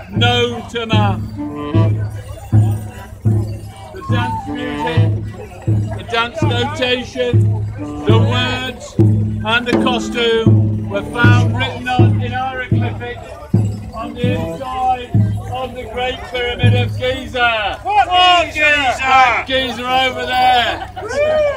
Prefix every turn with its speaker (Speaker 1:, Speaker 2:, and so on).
Speaker 1: no Tama. The dance music, the dance notation, the words and the costume were found written on in hieroglyphics on the inside of the Great Pyramid of Giza.
Speaker 2: What Giza?
Speaker 1: Giza over there.